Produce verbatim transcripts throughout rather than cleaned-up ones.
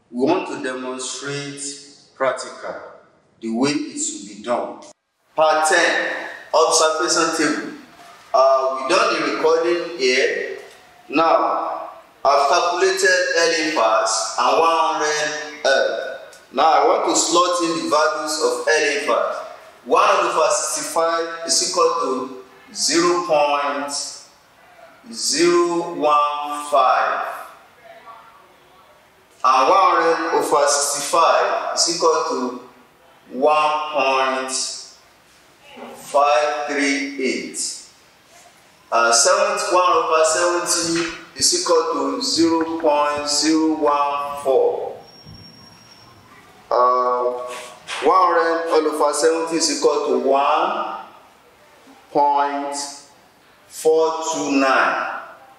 we want to demonstrate practical the way it should be done. Part ten, observation table. Uh, we done the recording here. Now, I've calculated L inverse and one hundred L. Now, I want to slot in the values of L inverse. one over sixty-five is equal to zero point zero one five. And one hundred over sixty-five is equal to one point five three eight. Uh, one over seventy is equal to zero point zero one four. Uh, one hundred all over seventy is equal to one point four two nine.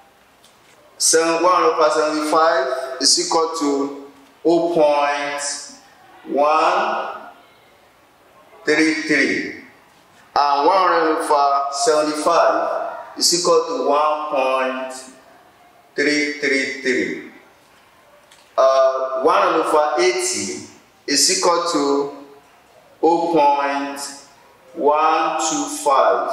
one over seventy-five is equal to zero point one three three. And one hundred over seventy-five is equal to one point three three three. Uh, one hundred over eighty is equal to zero point one two five.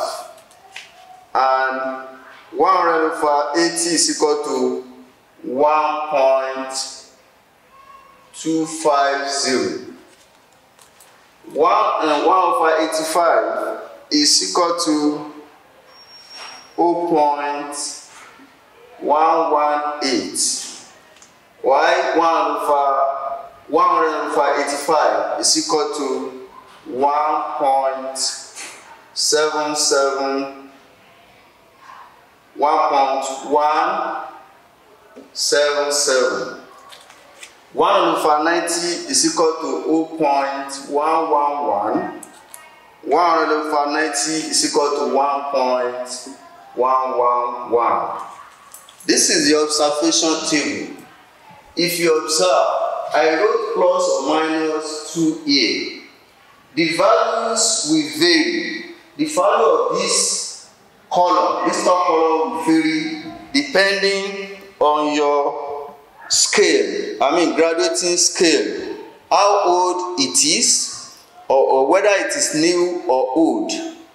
And one hundred over eighty is equal to one point two five zero. one and one over eighty-five is equal to zero point one one eight. While one over one hundred over eighty-five is equal to one point seven seven, one point one seven seven. one over ninety is equal to zero point one one one. one hundred over ninety is equal to one point one one one. This is the observation table. If you observe, I wrote plus or minus two here. The values will vary. The value of this column, this top column will vary depending on your scale, I mean graduating scale, how old it is, or, or whether it is new or old.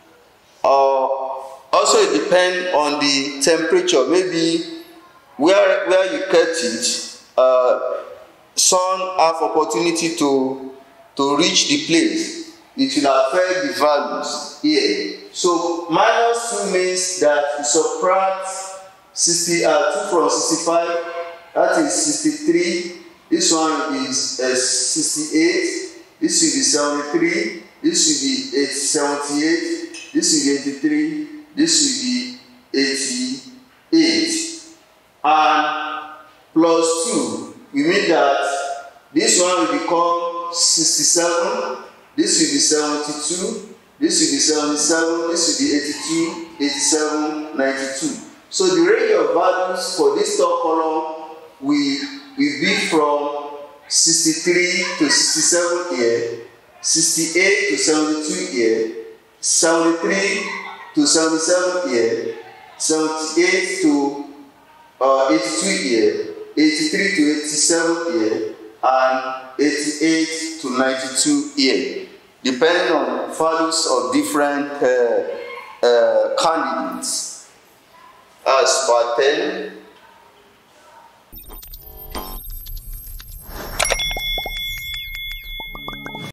Uh, also, it depends on the temperature. Maybe where where you kept it, uh, sun have opportunity to to reach the place. It will affect the values here. So minus two means that you subtract sixty uh, two from sixty-five. That is sixty-three. This one is uh, sixty-eight. This will be seventy-three. This will be seventy-eight. This will be eighty-three. This will be eighty-eight. And plus two, we mean that this one will become sixty-seven. This will be seventy-two. This will be seventy-seven. This will be eighty-two, eighty-seven, ninety-two. So the range of values for this top column will, will be from sixty-three to sixty-seven here, sixty-eight to seventy-two here, seventy-three to seventy-seven here, seventy-eight to uh, eighty-two here, eighty-three to eighty-seven here, and eighty-eight to ninety-two here, depending on values of different uh, uh, candidates. As part ten.